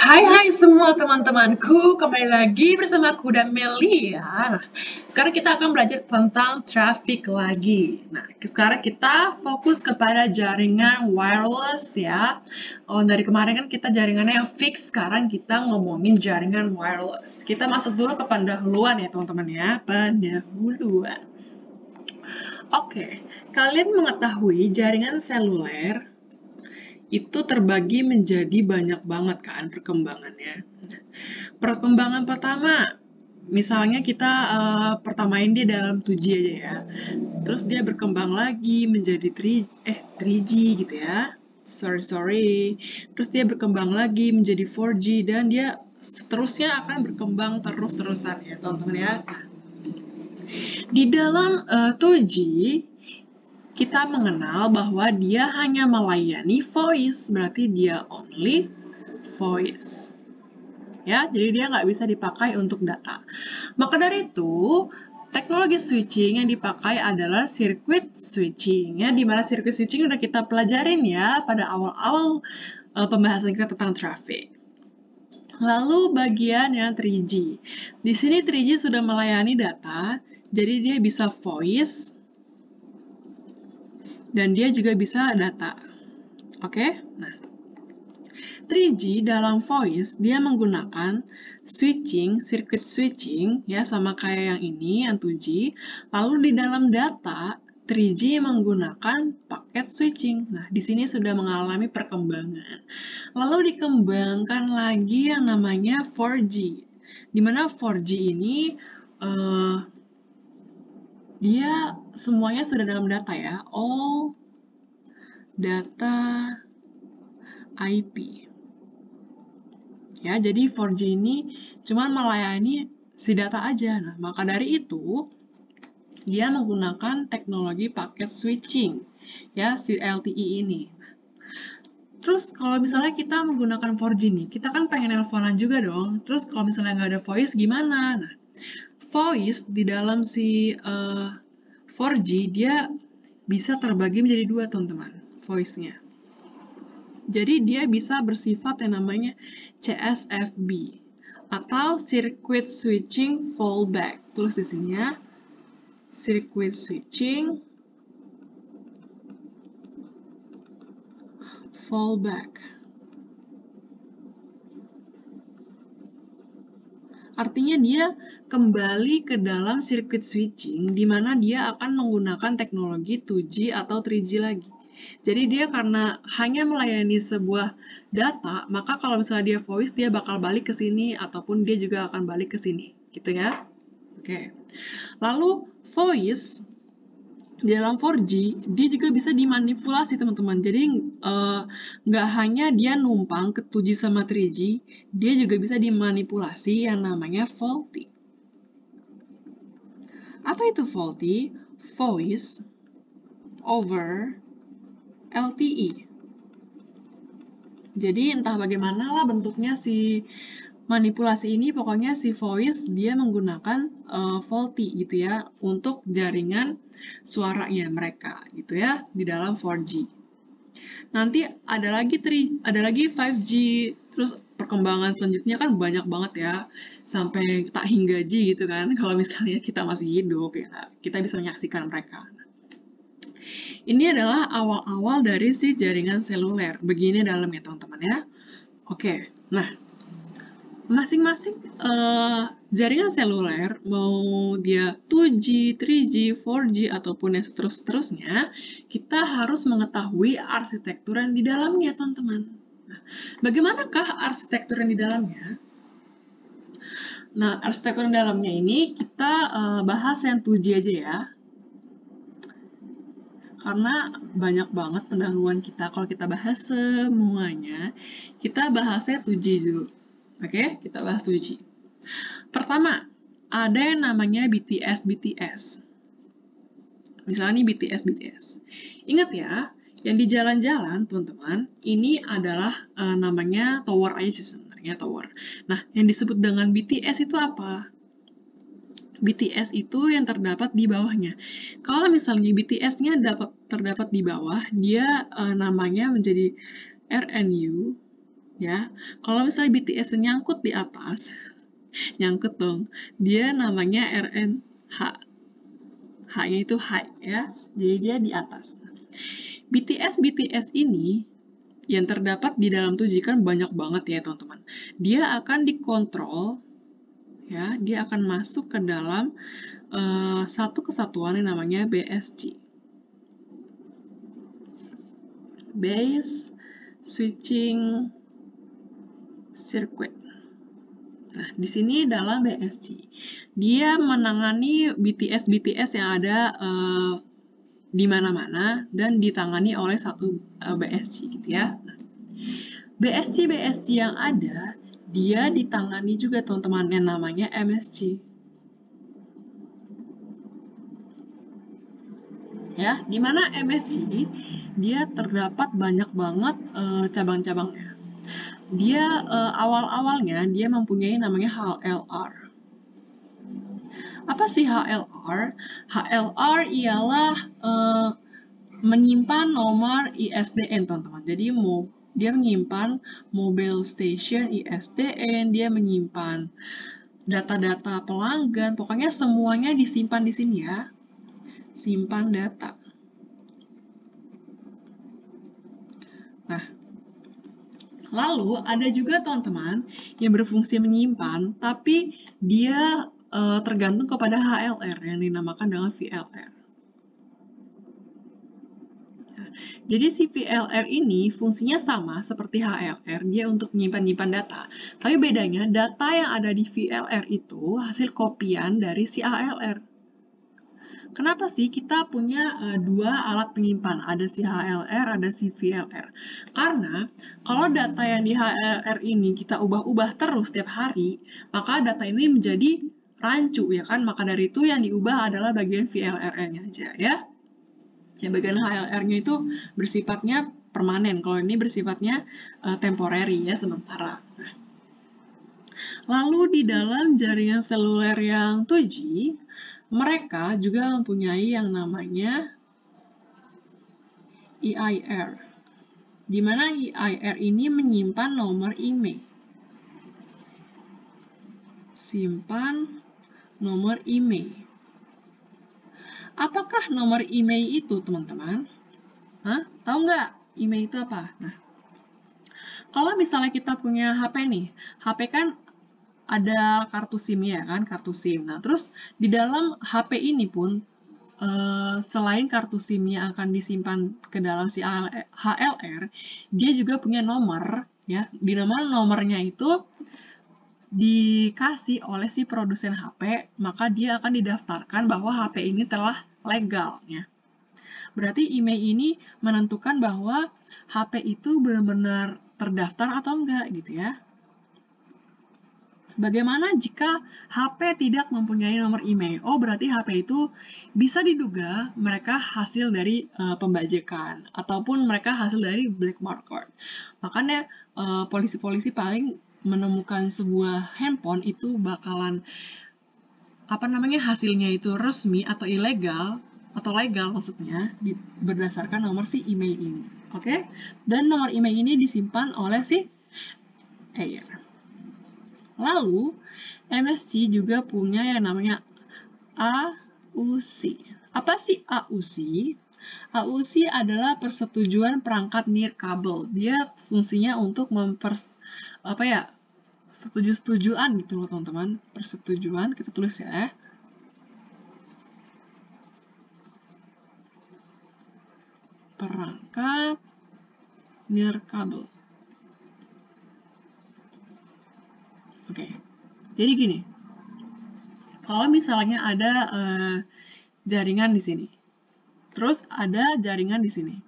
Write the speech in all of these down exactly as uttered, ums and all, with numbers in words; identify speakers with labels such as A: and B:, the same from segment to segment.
A: Hai hai semua teman-temanku, kembali lagi bersama aku dan Melia. Nah, sekarang kita akan belajar tentang traffic lagi. Nah, sekarang kita fokus kepada jaringan wireless ya. Oh, dari kemarin kan kita jaringannya yang fix, sekarang kita ngomongin jaringan wireless. Kita masuk dulu ke pendahuluan ya teman-teman ya, pendahuluan. Oke, kalian mengetahui jaringan seluler itu terbagi menjadi banyak banget kan perkembangannya. Perkembangan pertama, misalnya kita uh, pertamain dia dalam two G aja ya. Terus dia berkembang lagi menjadi three eh three G gitu ya. Sorry sorry. Terus dia berkembang lagi menjadi four G dan dia seterusnya akan berkembang terus-terusan ya teman-teman ya. Di dalam uh, two G kita mengenal bahwa dia hanya melayani voice, berarti dia only voice. Ya, jadi dia nggak bisa dipakai untuk data. Maka dari itu, teknologi switching yang dipakai adalah circuit switching. Ya, di mana circuit switching udah kita pelajarin ya pada awal-awal uh, pembahasan kita tentang traffic. Lalu bagian yang three G. Di sini three G sudah melayani data, jadi dia bisa voice, dan dia juga bisa data. Oke? Nah, three G dalam voice, dia menggunakan switching, circuit switching, ya sama kayak yang ini, yang two G. Lalu di dalam data, three G menggunakan paket switching. Nah, di sini sudah mengalami perkembangan. Lalu dikembangkan lagi yang namanya four G. Di mana four G ini, uh, dia semuanya sudah dalam data ya, all data I P. Ya, jadi four G ini cuma melayani si data aja. Nah, maka dari itu dia menggunakan teknologi paket switching, ya si L T E ini. Terus kalau misalnya kita menggunakan four G nih, kita kan pengen nelponan juga dong. Terus kalau misalnya nggak ada voice gimana? Nah, voice di dalam si uh, four G dia bisa terbagi menjadi dua teman-teman, voice-nya. Jadi dia bisa bersifat yang namanya C S F B atau Circuit Switching Fallback. Tulis di sini ya. Circuit Switching Fallback. Artinya dia kembali ke dalam circuit switching di mana dia akan menggunakan teknologi two G atau three G lagi. Jadi dia karena hanya melayani sebuah data, maka kalau misalnya dia voice, dia bakal balik ke sini, ataupun dia juga akan balik ke sini, gitu ya. Oke. Lalu voice di dalam four G, dia juga bisa dimanipulasi teman-teman. Jadi nggak uh, hanya dia numpang ke two G sama three G, dia juga bisa dimanipulasi yang namanya faulty. Apa itu faulty? Voice over L T E. Jadi entah bagaimana lah bentuknya si manipulasi ini, pokoknya si voice dia menggunakan uh, faulty gitu ya untuk jaringan suaranya mereka gitu ya di dalam four G. Nanti ada lagi three, ada lagi five G, terus perkembangan selanjutnya kan banyak banget ya sampai tak hingga G gitu kan. Kalau misalnya kita masih hidup ya kita bisa menyaksikan mereka. Ini adalah awal-awal dari si jaringan seluler. Begini dalamnya teman-teman ya. Oke, nah masing-masing uh, jaringan seluler, mau dia two G, three G, four G, ataupun yang seterus-terusnya, kita harus mengetahui arsitektur yang di dalamnya teman-teman. Nah, bagaimanakah arsitektur yang di dalamnya? Nah, arsitektur yang di dalamnya ini kita uh, bahas yang two G aja ya. Karena banyak banget pendahuluan kita. Kalau kita bahas semuanya, kita bahasnya two G dulu. Oke, kita bahas two G. Pertama, ada yang namanya B T S B T S. Misalnya nih B T S B T S. Ingat ya, yang di jalan-jalan, teman-teman, ini adalah uh, namanya tower aja sih sebenarnya, tower. Nah, yang disebut dengan B T S itu apa? B T S itu yang terdapat di bawahnya. Kalau misalnya B T S-nya dapat terdapat di bawah, dia uh, namanya menjadi R N U ya. Kalau misalnya B T S nyangkut di atas, nyangkut dong, dia namanya R N H. H-nya itu high, ya. Jadi dia di atas. B T S B T S ini yang terdapat di dalam tujuh kan banyak banget ya, teman-teman. Dia akan dikontrol, ya. Dia akan masuk ke dalam uh, satu kesatuan yang namanya B S C. Base Switching Circuit. Nah, di sini dalam B S C, dia menangani B T S B T S yang ada uh, di mana-mana dan ditangani oleh satu uh, B S C gitu ya. Nah, B S C B S C yang ada, dia ditangani juga teman-teman yang namanya M S C. Ya, di mana M S C dia terdapat banyak banget uh, cabang-cabangnya. Dia uh, awal-awalnya dia mempunyai namanya H L R. Apa sih H L R? H L R ialah uh, menyimpan nomor I S D N, teman-teman. Jadi mau dia menyimpan mobile station I S D N, dia menyimpan data-data pelanggan, pokoknya semuanya disimpan di sini ya. Simpan data. Nah, lalu ada juga teman-teman yang berfungsi menyimpan, tapi dia uh, tergantung kepada H L R yang dinamakan dengan V L R. Nah, jadi si V L R ini fungsinya sama seperti H L R, dia untuk menyimpan-nyimpan data. Tapi bedanya data yang ada di V L R itu hasil kopian dari si H L R. Kenapa sih kita punya uh, dua alat penyimpan? Ada si H L R, ada si V L R. Karena kalau data yang di H L R ini kita ubah-ubah terus setiap hari, maka data ini menjadi rancu, ya kan? Maka dari itu yang diubah adalah bagian V L R-nya aja, ya. Yang bagian H L R-nya itu bersifatnya permanen. Kalau ini bersifatnya uh, temporary, ya, sementara. Nah. Lalu di dalam jaringan seluler yang dua G, mereka juga mempunyai yang namanya E I R, di mana E I R ini menyimpan nomor email. Simpan nomor email. Apakah nomor email itu, teman-teman? Hah? Tahu nggak email itu apa? Nah, kalau misalnya kita punya H P nih, H P kan ada kartu SIM ya kan, kartu SIM. Nah, terus di dalam H P ini pun Uh, selain kartu SIM-nya akan disimpan ke dalam si H L R, dia juga punya nomor, ya. Di nomor nomornya itu dikasih oleh si produsen H P, maka dia akan didaftarkan bahwa H P ini telah legal, ya. Berarti email ini menentukan bahwa H P itu benar-benar terdaftar atau enggak, gitu ya. Bagaimana jika H P tidak mempunyai nomor email? Oh, berarti H P itu bisa diduga mereka hasil dari uh, pembajakan ataupun mereka hasil dari black market. Makanya polisi-polisi uh, paling menemukan sebuah handphone itu bakalan apa namanya hasilnya itu resmi atau ilegal atau legal maksudnya di, berdasarkan nomor si email ini. Oke? Okay? Dan nomor email ini disimpan oleh si Air. Lalu, M S C juga punya yang namanya A U C. Apa sih A U C? A U C adalah persetujuan perangkat nirkabel. Dia fungsinya untuk mempers apa ya? Setuju-setujuan gitu loh, teman-teman. Persetujuan, kita tulis ya. Perangkat nirkabel. Oke, okay. Jadi gini, kalau misalnya ada uh, jaringan di sini, terus ada jaringan di sini.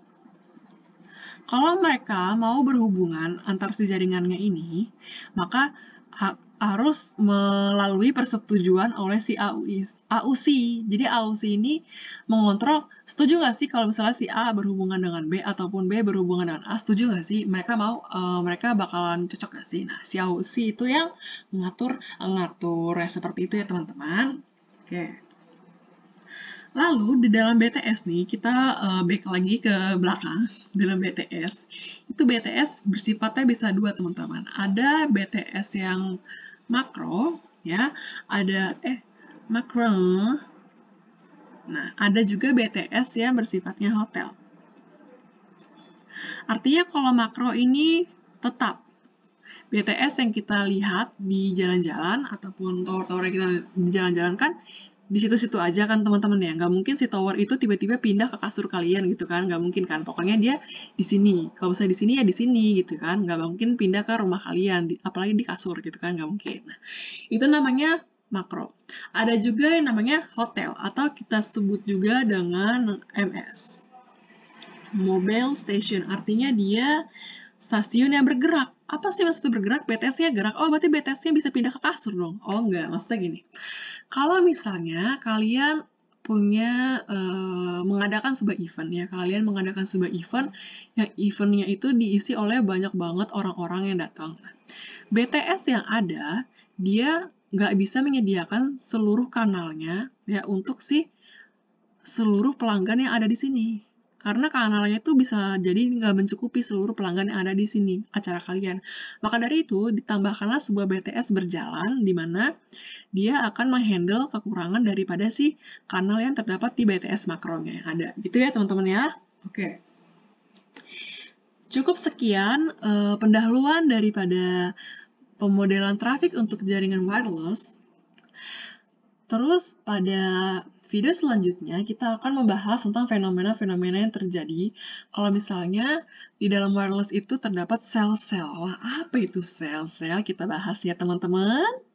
A: Kalau mereka mau berhubungan antar si jaringannya ini, maka ha harus melalui persetujuan oleh si A U C. Jadi A U C ini mengontrol, setuju nggak sih kalau misalnya si A berhubungan dengan B ataupun B berhubungan dengan A, setuju nggak sih? Mereka mau, uh, mereka bakalan cocok nggak sih? Nah, si A U C itu yang mengatur, ngatur ya seperti itu ya teman-teman. Oke. Lalu di dalam B T S nih, kita uh, back lagi ke belakang. Dalam B T S, itu B T S bersifatnya bisa dua teman-teman. Ada B T S yang makro, ya, ada eh makro. Nah, ada juga B T S yang bersifatnya hotel. Artinya kalau makro ini tetap B T S yang kita lihat di jalan-jalan ataupun tower-tower yang kita di jalan-jalan kan di situ-situ aja kan teman-teman ya. Nggak mungkin si tower itu tiba-tiba pindah ke kasur kalian gitu kan. Nggak mungkin kan. Pokoknya dia di sini. Kalau misalnya di sini ya di sini gitu kan. Nggak mungkin pindah ke rumah kalian. Apalagi di kasur gitu kan. Nggak mungkin. Nah, itu namanya makro. Ada juga yang namanya hotel atau kita sebut juga dengan M S. Mobile Station. Artinya dia stasiun yang bergerak. Apa sih maksudnya bergerak? B T S-nya gerak. Oh, berarti B T S-nya bisa pindah ke kasur dong. Oh, enggak. Maksudnya gini. Kalau misalnya kalian punya uh, mengadakan sebuah event ya, kalian mengadakan sebuah event yang eventnya itu diisi oleh banyak banget orang-orang yang datang. B T S yang ada, dia nggak bisa menyediakan seluruh kanalnya ya untuk si seluruh pelanggan yang ada di sini. Karena kanalnya itu bisa jadi nggak mencukupi seluruh pelanggan yang ada di sini, acara kalian. Maka dari itu, ditambahkanlah sebuah B T S berjalan, di mana dia akan menghandle kekurangan daripada si kanal yang terdapat di B T S makronya yang ada. Gitu ya, teman-teman ya. Oke. Cukup sekian uh, pendahuluan daripada pemodelan trafik untuk jaringan wireless. Terus pada video selanjutnya kita akan membahas tentang fenomena-fenomena yang terjadi kalau misalnya di dalam wireless itu terdapat sel-sel. Wah, apa itu sel-sel? Kita bahas ya teman-teman.